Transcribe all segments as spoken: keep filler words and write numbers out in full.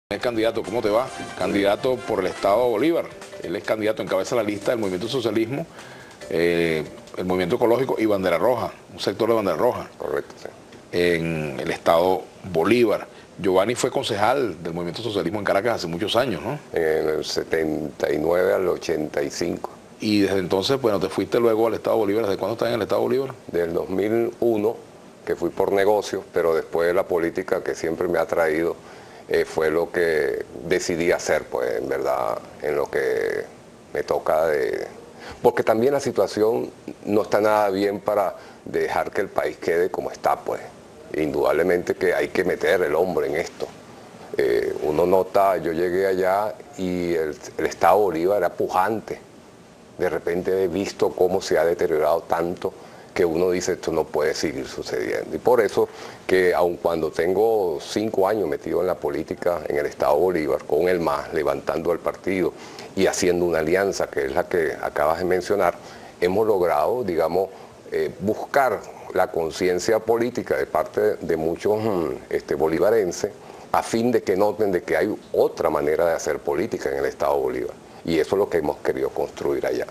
El candidato, ¿cómo te va? Candidato por el Estado Bolívar. Él es candidato, encabeza la lista del Movimiento Socialismo, eh, el Movimiento Ecológico y Bandera Roja, un sector de Bandera Roja. Correcto, sí. En el Estado Bolívar. Giovanni fue concejal del Movimiento Socialismo en Caracas hace muchos años, ¿no? En el setenta y nueve al ochenta y cinco. Y desde entonces, bueno, te fuiste luego al Estado Bolívar. ¿Desde cuándo estás en el Estado Bolívar? Del dos mil uno, que fui por negocios, pero después de la política que siempre me ha traído, eh, fue lo que decidí hacer, pues, en verdad, en lo que me toca de... Porque también la situación no está nada bien para dejar que el país quede como está, pues. Indudablemente que hay que meter el hombro en esto. Eh, uno nota, yo llegué allá y el, el Estado Bolívar era pujante. De repente he visto cómo se ha deteriorado tanto que uno dice esto no puede seguir sucediendo. Y por eso que aun cuando tengo cinco años metido en la política en el Estado Bolívar, con el M A S, levantando el partido y haciendo una alianza, que es la que acabas de mencionar, hemos logrado, digamos, eh, buscar la conciencia política de parte de muchos este, bolivarenses a fin de que noten de que hay otra manera de hacer política en el Estado Bolívar. Y eso es lo que hemos querido construir allá.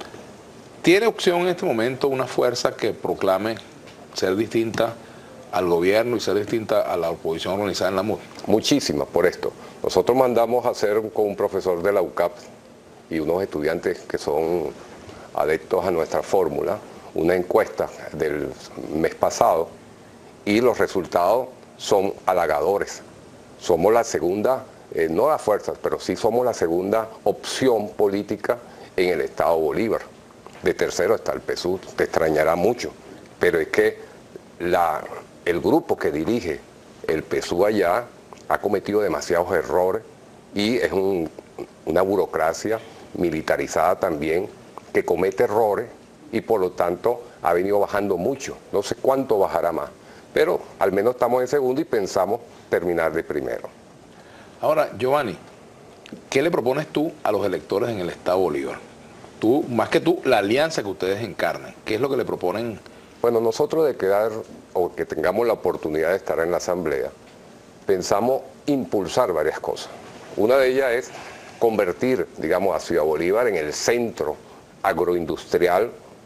¿Tiene opción en este momento una fuerza que proclame ser distinta al gobierno y ser distinta a la oposición organizada en la M U D? Muchísimas por esto. Nosotros mandamos a hacer con un profesor de la U C A P y unos estudiantes que son adeptos a nuestra fórmula, una encuesta del mes pasado y los resultados son halagadores. Somos la segunda, eh, no las fuerzas, pero sí somos la segunda opción política en el Estado Bolívar. De tercero está el P S U V, te extrañará mucho, pero es que la, el grupo que dirige el P S U V allá ha cometido demasiados errores y es un, una burocracia militarizada también que comete errores y por lo tanto ha venido bajando mucho. No sé cuánto bajará más, pero al menos estamos en segundo y pensamos terminar de primero. Ahora, Giovanni, ¿qué le propones tú a los electores en el Estado Bolívar? Tú, más que tú, la alianza que ustedes encarnan, ¿qué es lo que le proponen? Bueno, nosotros de quedar o que tengamos la oportunidad de estar en la asamblea, pensamos impulsar varias cosas. Una de ellas es convertir, digamos, a Ciudad Bolívar en el centro agroindustrial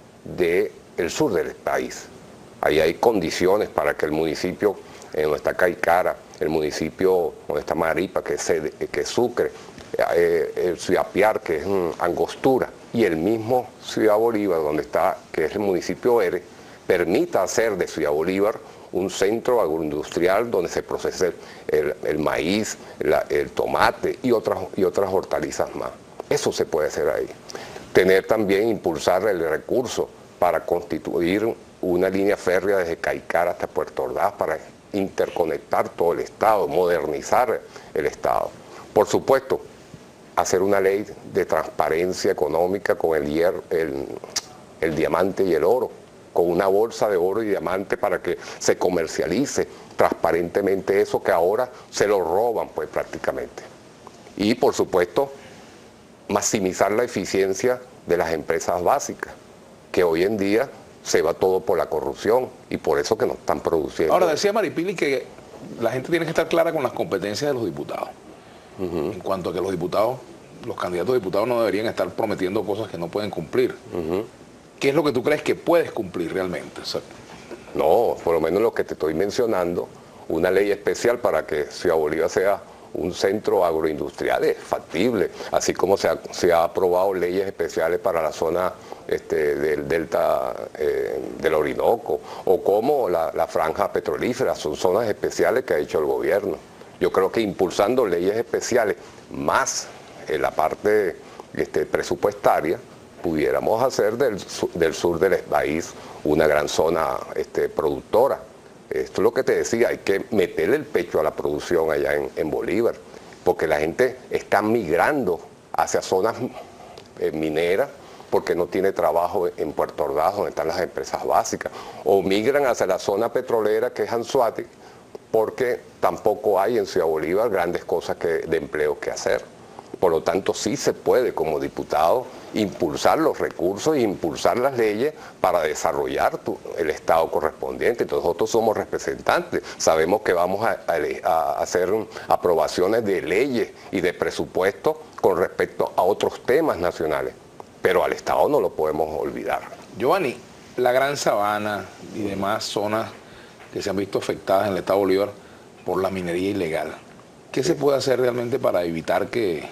del sur del país. Ahí hay condiciones para que el municipio, en donde está Caicara, el municipio donde está Maripa, que es, que es Sucre, eh, el Ciudad Piar, que es um, Angostura, y el mismo Ciudad Bolívar, donde está, que es el municipio Eres, permita hacer de Ciudad Bolívar un centro agroindustrial donde se procese el, el maíz, la, el tomate y otras, y otras hortalizas más. Eso se puede hacer ahí. Tener también, impulsar el recurso para constituir una línea férrea desde Caicara hasta Puerto Ordaz para interconectar todo el Estado, modernizar el Estado. Por supuesto, hacer una ley de transparencia económica con el, hierro, el, el diamante y el oro, con una bolsa de oro y diamante para que se comercialice transparentemente eso que ahora se lo roban pues prácticamente. Y por supuesto, maximizar la eficiencia de las empresas básicas, que hoy en día se va todo por la corrupción y por eso que no están produciendo. Ahora, decía Maripili que la gente tiene que estar clara con las competencias de los diputados. Uh-huh. En cuanto a que los diputados, los candidatos a diputados no deberían estar prometiendo cosas que no pueden cumplir. Uh-huh. ¿Qué es lo que tú crees que puedes cumplir realmente? O sea, no, por lo menos lo que te estoy mencionando, una ley especial para que Ciudad Bolívar sea un centro agroindustrial es factible, así como se ha, se ha aprobado leyes especiales para la zona este, del delta eh, del Orinoco, o como la, la franja petrolífera, son zonas especiales que ha hecho el gobierno. Yo creo que impulsando leyes especiales, más en la parte este, presupuestaria, pudiéramos hacer del, del sur del país una gran zona este, productora. Esto es lo que te decía, hay que meterle el pecho a la producción allá en, en Bolívar, porque la gente está migrando hacia zonas eh, mineras porque no tiene trabajo en Puerto Ordaz, donde están las empresas básicas, o migran hacia la zona petrolera que es Anzoátegui, porque tampoco hay en Ciudad Bolívar grandes cosas que, de empleo que hacer. Por lo tanto, sí se puede como diputado impulsar los recursos e impulsar las leyes para desarrollar tu, el Estado correspondiente. Entonces, nosotros somos representantes, sabemos que vamos a, a, a hacer aprobaciones de leyes y de presupuestos con respecto a otros temas nacionales, pero al Estado no lo podemos olvidar. Giovanni, la Gran Sabana y demás zonas que se han visto afectadas en el Estado Bolívar por la minería ilegal, ¿qué sí. se puede hacer realmente para evitar que,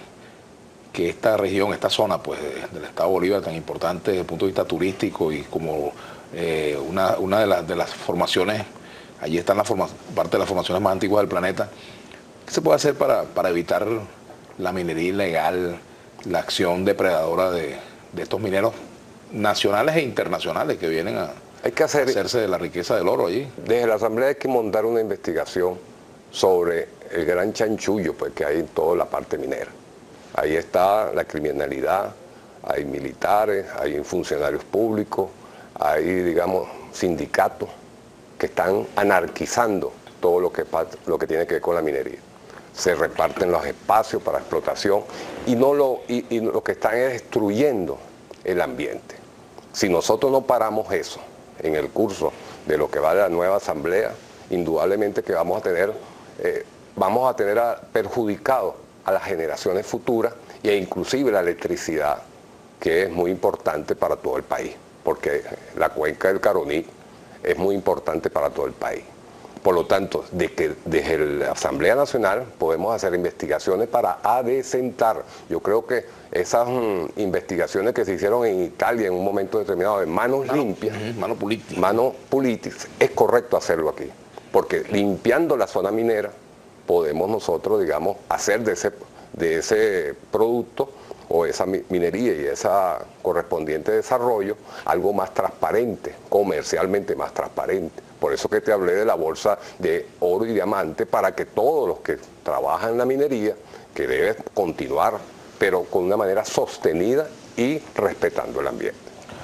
que esta región, esta zona pues, de, del Estado Bolívar tan importante desde el punto de vista turístico y como eh, una, una de, las, de las formaciones, allí están las forma, parte de las formaciones más antiguas del planeta, ¿qué se puede hacer para, para evitar la minería ilegal, la acción depredadora de, de estos mineros nacionales e internacionales que vienen a, hay que hacer, a hacerse de la riqueza del oro allí? Desde la Asamblea hay que montar una investigación sobre el gran chanchullo pues, que hay en toda la parte minera. Ahí está la criminalidad, hay militares, hay funcionarios públicos, hay, digamos, sindicatos que están anarquizando todo lo que, lo que tiene que ver con la minería. Se reparten los espacios para explotación y, no lo, y, y lo que están es destruyendo el ambiente. Si nosotros no paramos eso en el curso de lo que va de la nueva asamblea, indudablemente que vamos a tener, eh, vamos a tener a, perjudicado a las generaciones futuras e inclusive la electricidad, que es muy importante para todo el país, porque la cuenca del Caroní es muy importante para todo el país. Por lo tanto, de que desde la Asamblea Nacional podemos hacer investigaciones para adecentar. Yo creo que esas um, investigaciones que se hicieron en Italia en un momento determinado de manos mano, limpias, uh-huh, mano política, mano política, es correcto hacerlo aquí. Porque limpiando la zona minera podemos nosotros, digamos, hacer de ese, de ese producto o esa minería y ese correspondiente desarrollo algo más transparente, comercialmente más transparente. Por eso que te hablé de la bolsa de oro y diamante, para que todos los que trabajan en la minería, que deben continuar, pero con una manera sostenida y respetando el ambiente.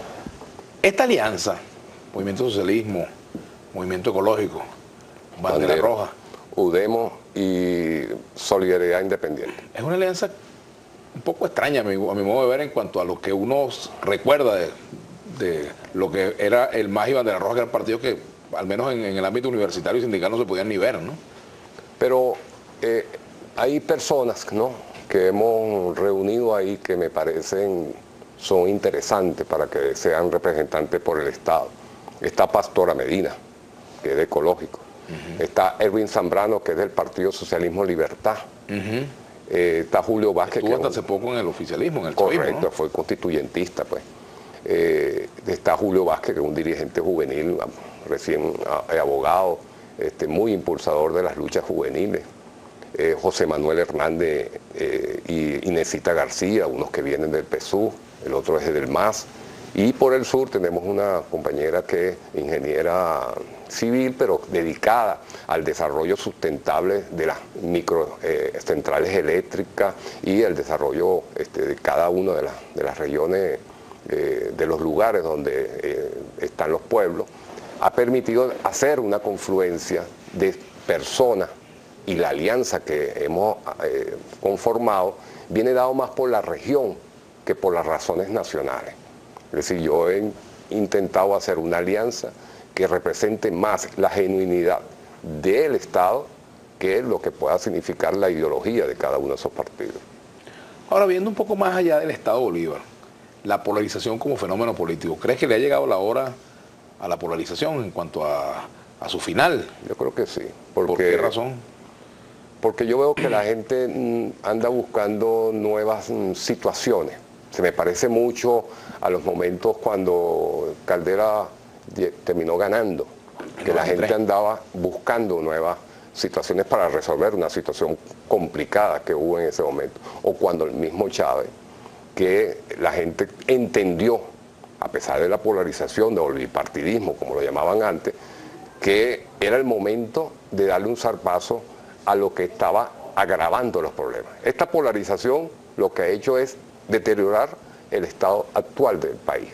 Esta alianza, Movimiento Socialismo, Movimiento Ecológico, Bandera, Bandera Roja, UDEMO y Solidaridad Independiente. Es una alianza un poco extraña a mi, a mi modo de ver en cuanto a lo que uno recuerda de, de lo que era el M A J y Bandera Roja, que era el partido que al menos en, en el ámbito universitario y sindical no se podían ni ver, ¿no? Pero eh, hay personas, ¿no?, que hemos reunido ahí que me parecen son interesantes para que sean representantes por el Estado. Está Pastora Medina, que es de Ecológico. Uh-huh. Está Erwin Zambrano, que es del Partido Socialismo Libertad. Uh-huh. eh, está Julio Vázquez. Estuvo que hasta un, hace poco en el oficialismo, en el correcto, chavismo, ¿no? Fue constituyentista, pues. Eh, está Julio Vázquez, que es un dirigente juvenil, recién abogado, este, muy impulsador de las luchas juveniles. Eh, José Manuel Hernández eh, y Inesita García, unos que vienen del P S U, el otro es del M A S. Y por el sur tenemos una compañera que es ingeniera civil, pero dedicada al desarrollo sustentable de las microcentrales eh, eléctricas y el desarrollo este, de cada una de, la, de las regiones, eh, de los lugares donde eh, están los pueblos. Ha permitido hacer una confluencia de personas, y la alianza que hemos eh, conformado viene dado más por la región que por las razones nacionales. Es decir, yo he intentado hacer una alianza que represente más la genuinidad del Estado que lo que pueda significar la ideología de cada uno de esos partidos. Ahora, viendo un poco más allá del Estado Bolívar, la polarización como fenómeno político, ¿crees que le ha llegado la hora a la polarización en cuanto a, a su final? Yo creo que sí. Porque, ¿por qué razón? Porque yo veo que la gente mm, anda buscando nuevas mm, situaciones. Se me parece mucho a los momentos cuando Caldera terminó ganando, que la gente andaba buscando nuevas situaciones para resolver una situación complicada que hubo en ese momento. O cuando el mismo Chávez, que la gente entendió, a pesar de la polarización, del bipartidismo, como lo llamaban antes, que era el momento de darle un zarpazo a lo que estaba agravando los problemas. Esta polarización lo que ha hecho es deteriorar el estado actual del país.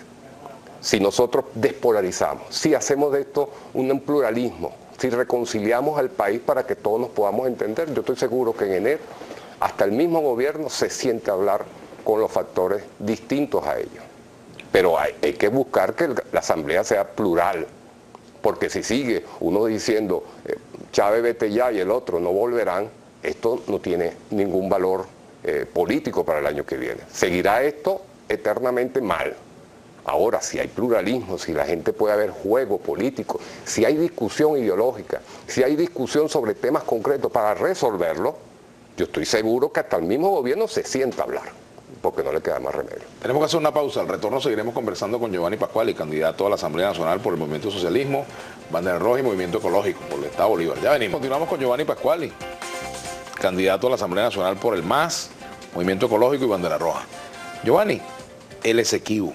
Si nosotros despolarizamos, si hacemos de esto un pluralismo, si reconciliamos al país para que todos nos podamos entender, yo estoy seguro que en enero hasta el mismo gobierno se siente a hablar con los factores distintos a ellos. Pero hay, hay que buscar que la asamblea sea plural, porque si sigue uno diciendo eh, Chávez vete ya y el otro no volverán, esto no tiene ningún valor eh, político para el año que viene. Seguirá esto eternamente mal. Ahora, si hay pluralismo, si la gente puede haber juego político, si hay discusión ideológica, si hay discusión sobre temas concretos para resolverlo, yo estoy seguro que hasta el mismo gobierno se sienta a hablar, porque no le queda más remedio. Tenemos que hacer una pausa. Al retorno seguiremos conversando con Giovanni Pascuali, candidato a la Asamblea Nacional por el Movimiento Socialismo, Bandera Roja y Movimiento Ecológico por el Estado Bolívar. Ya venimos. Continuamos con Giovanni Pascuali, candidato a la Asamblea Nacional por el M A S, Movimiento Ecológico y Bandera Roja. Giovanni, el Esequibo.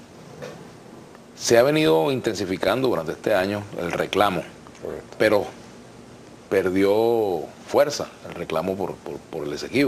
Se ha venido intensificando durante este año el reclamo, pero perdió fuerza el reclamo por, por, por el Esequibo.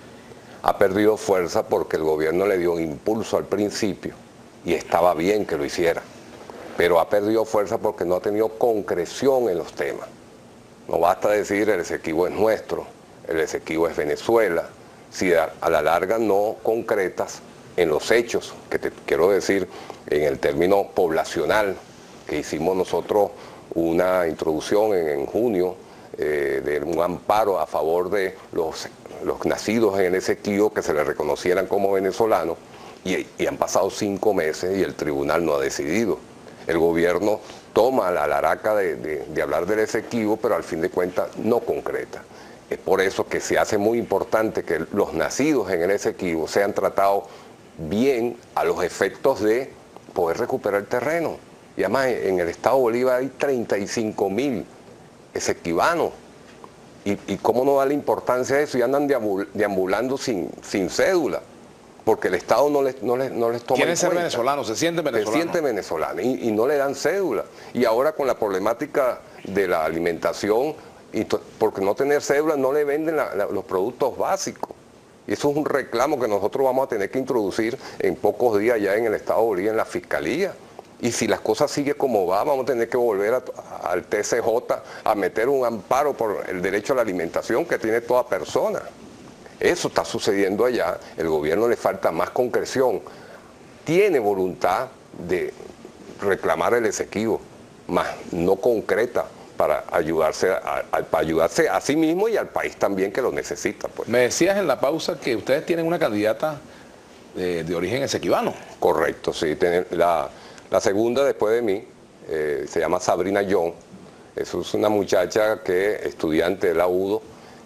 Ha perdido fuerza porque el gobierno le dio un impulso al principio y estaba bien que lo hiciera, pero ha perdido fuerza porque no ha tenido concreción en los temas. No basta decir el Esequibo es nuestro, el Esequibo es Venezuela, si a, a la larga no concretas en los hechos, que te quiero decir en el término poblacional, que hicimos nosotros una introducción en, en junio eh, de un amparo a favor de los, los nacidos en el Esequibo que se les reconocieran como venezolanos, y, y han pasado cinco meses y el tribunal no ha decidido. El gobierno toma la laraca de, de, de hablar del Esequibo, pero al fin de cuentas no concreta. Es por eso que se hace muy importante que los nacidos en el Esequibo sean tratados bien a los efectos de poder recuperar el terreno. Y además en el estado Bolívar hay treinta y cinco mil esequibanos. ¿Y, y cómo no da la importancia a eso? Y andan deambul deambulando sin, sin cédula, porque el Estado no les, no les, no les toma en cuenta. Quieren ser venezolanos, se sienten venezolanos. Se sienten venezolanos y, y no le dan cédula. Y ahora con la problemática de la alimentación, y porque no tener cédula no le venden la, la, los productos básicos. Y eso es un reclamo que nosotros vamos a tener que introducir en pocos días ya en el Estado Bolívar, en la Fiscalía. Y si las cosas siguen como va, vamos a tener que volver a, al T C J a meter un amparo por el derecho a la alimentación que tiene toda persona. Eso está sucediendo allá, el gobierno le falta más concreción. Tiene voluntad de reclamar el Esequibo, más no concreta para ayudarse a, a, para ayudarse a sí mismo y al país también que lo necesita. Pues. Me decías en la pausa que ustedes tienen una candidata de, de origen esequibano. Correcto, sí. La, la segunda después de mí eh, se llama Sabrina Young. Eso es una muchacha que es estudiante de la UDO.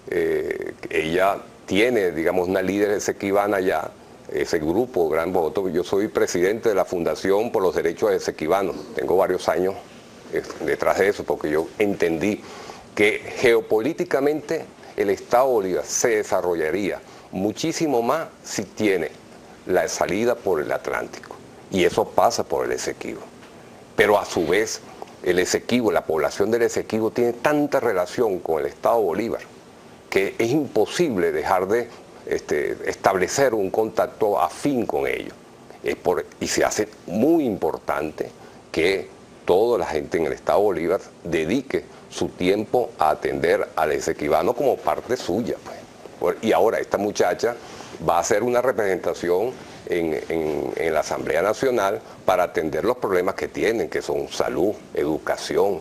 Eh, ella tiene, digamos, una líder esequibana ya, ese grupo, Gran Voto. Yo soy presidente de la Fundación por los Derechos Esequibanos. Tengo varios años detrás de eso, porque yo entendí que geopolíticamente el Estado Bolívar se desarrollaría muchísimo más si tiene la salida por el Atlántico, y eso pasa por el Esequibo. Pero a su vez, el Esequibo, la población del Esequibo tiene tanta relación con el Estado Bolívar que es imposible dejar de este, establecer un contacto afín con ellos. Es por, y se hace muy importante que toda la gente en el Estado Bolívar dedique su tiempo a atender al esequibano como parte suya. Pues. Y ahora esta muchacha va a hacer una representación en, en, en la Asamblea Nacional para atender los problemas que tienen, que son salud, educación,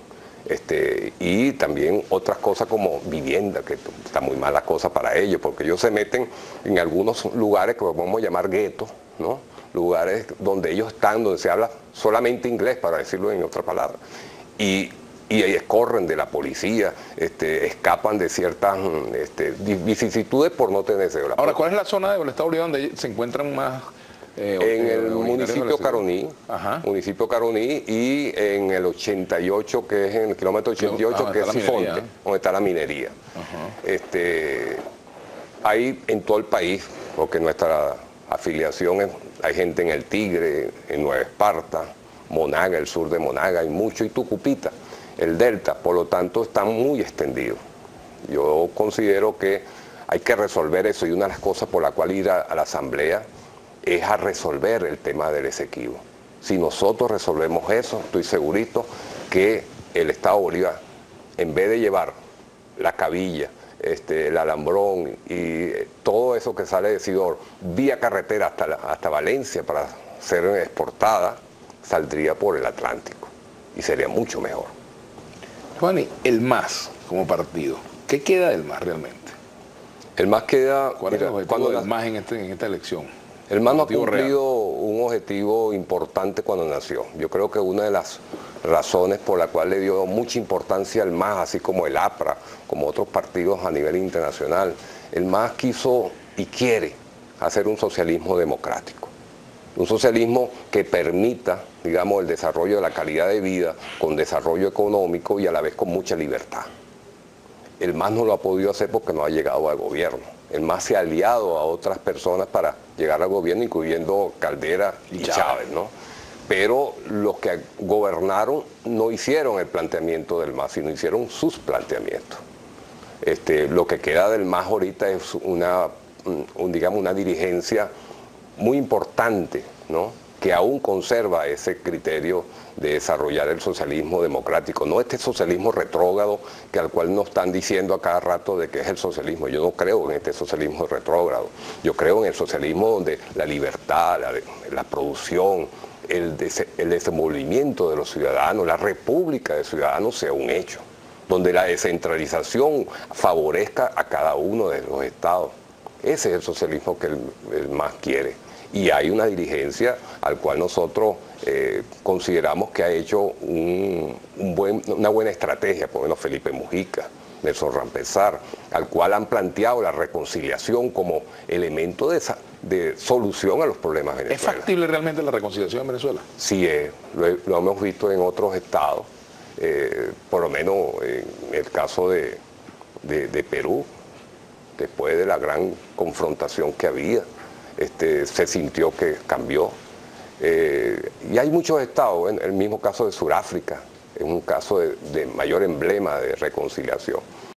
este, y también otras cosas como vivienda, que está muy mala cosa para ellos, porque ellos se meten en algunos lugares que podemos llamar guetos, ¿no? Lugares donde ellos están, donde se habla solamente inglés, para decirlo en otra palabra, y, y ellos corren de la policía, este, escapan de ciertas este, vicisitudes por no tener cédula. Ahora, ¿cuál es la zona del Estado Bolívar donde se encuentran más? Eh, en el eh, municipio Caroní, Ajá. municipio Caroní, y en el ochenta y ocho, que es en el kilómetro ochenta y ocho, ah, que es Sifonte, donde está la minería. Este, hay en todo el país, porque nuestra afiliación es, hay gente en el Tigre, en Nueva Esparta, Monaga, el sur de Monaga, hay mucho, y Tucupita, el Delta, por lo tanto están muy extendidos. Yo considero que hay que resolver eso, y una de las cosas por la cual ir a, a la Asamblea es a resolver el tema del Esequibo. Si nosotros resolvemos eso, estoy segurito que el Estado Bolívar, en vez de llevar la cabilla, este, el Alambrón y todo eso que sale de Sidor vía carretera hasta, la, hasta Valencia para ser exportada, saldría por el Atlántico y sería mucho mejor. Giovanni, el M A S como partido, ¿qué queda del M A S realmente? El M A S queda... ¿Cuál mira, es el objetivo cuando del la, M A S en, este, en esta elección? El M A S no ha Objetivo cumplido real. un objetivo importante cuando nació. Yo creo que una de las razones por la cual le dio mucha importancia al M A S, así como el A P R A, como otros partidos a nivel internacional, el M A S quiso y quiere hacer un socialismo democrático. Un socialismo que permita, digamos, el desarrollo de la calidad de vida con desarrollo económico y a la vez con mucha libertad. El M A S no lo ha podido hacer porque no ha llegado al gobierno. El M A S se ha aliado a otras personas para llegar al gobierno, incluyendo Caldera y, y Chávez, Chávez, ¿no? Pero los que gobernaron no hicieron el planteamiento del M A S, sino hicieron sus planteamientos. Este, lo que queda del M A S ahorita es una, un, digamos, una dirigencia muy importante, ¿no?, que aún conserva ese criterio de desarrollar el socialismo democrático, no este socialismo retrógrado que al cual nos están diciendo a cada rato de que es el socialismo. Yo no creo en este socialismo retrógrado, yo creo en el socialismo donde la libertad, la, la producción, el, des, el desenvolvimiento de los ciudadanos, la república de ciudadanos sea un hecho, donde la descentralización favorezca a cada uno de los estados. Ese es el socialismo que el, el M A S quiere. Y hay una dirigencia al cual nosotros eh, consideramos que ha hecho un, un buen, una buena estrategia, por lo menos Felipe Mujica, Nelson Rambezar, al cual han planteado la reconciliación como elemento de, esa, de solución a los problemas de Venezuela. ¿Es factible realmente la reconciliación en Venezuela? Sí, es, lo, lo hemos visto en otros estados, eh, por lo menos en el caso de, de, de Perú, después de la gran confrontación que había. Este, se sintió que cambió. Eh, y hay muchos estados, en el mismo caso de Sudáfrica, es un caso de, de mayor emblema de reconciliación.